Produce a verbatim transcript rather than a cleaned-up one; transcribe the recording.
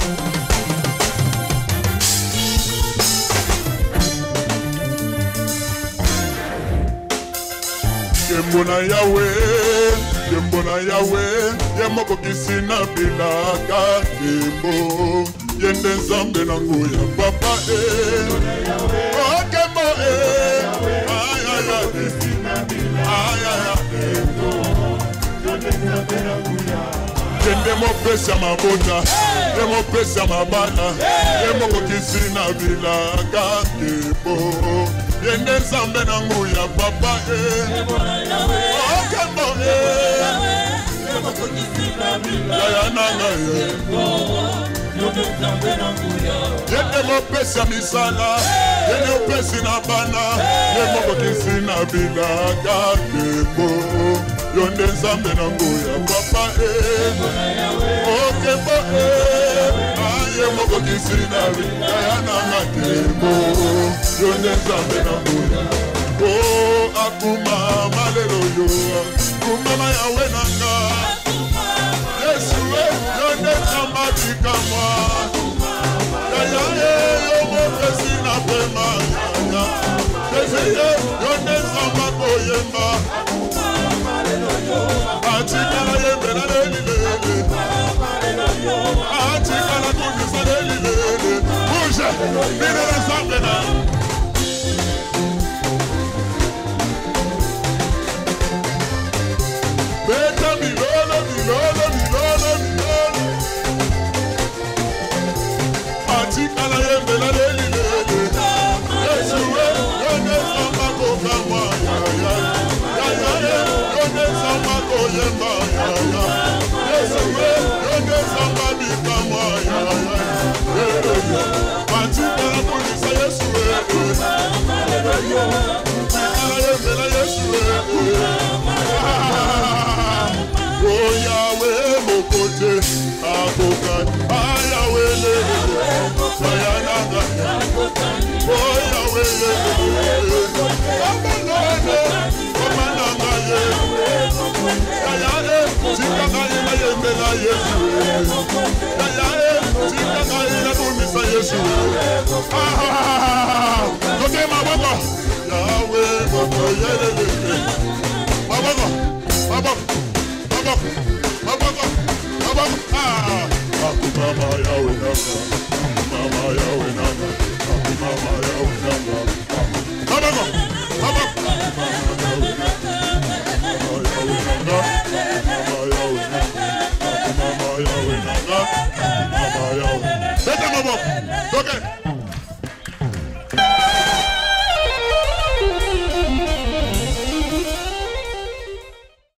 Yembona Yahweh, Yembona Yahweh, Yemoko kisina bilaka Yembo, Yende Zambe nanguya Papa eh, oh Kembo eh, ay ay ay, ay ay ay, Yende mo pesa mabota, Yemo pesa mabana, Yemoko kisina bilaka Yembo. Yende Zambe nanguya Papa eh, oh Kembo eh, Yaya nanga eh, Yende mo pesa misala, Yende mo pesi na bana, Yemo kokisi na bilaga Kembo. Yende Zambe nanguya Papa eh, oh Kembo eh, Yemo kokisi na bilaga Yaya nanga Kembo. Yende Zambe nanguya, oh akuma malelo yo, kumama Yahweh nanga, Yesu eh, Yende Zamba bikama, Yaya eh, yomo pesi na pema Yaya, Yesu eh, Yende Zamba koyemba, Achikala yembe na leli lele, Achikala kundisa leli lele, Bouge, Nene Zambe na. Beta milolo, milolo, milolo, milolo. Achikala yembe la leli lele. Yesu eh, Yende Zamba kokama ya ya. Ya ya eh, Yende Zamba koyemba ya ya. Yesu eh, Yende Zamba bikama ya ya. Achikala kundisa Yesu eh. Achikala yembe la Yesu eh. Oh Yahweh mokote akokan Yahweh lele Sayananga oh Yahweh lele Amanane Amananga ye Yaya Chikaka ila yembe la Yesu Yaya Chikaka ila kumisa Yesu Ah Kote maboko Yahweh mokote lele Maboko Maboko Maboko, maboko, maboko, ah, mama Yahweh nanga, mama Yahweh nanga, mama Yahweh nanga, maboko, maboko, mama Yahweh nanga, mama Yahweh nanga, mama Yahweh nanga, mama Yahweh. Beta maboko, okay.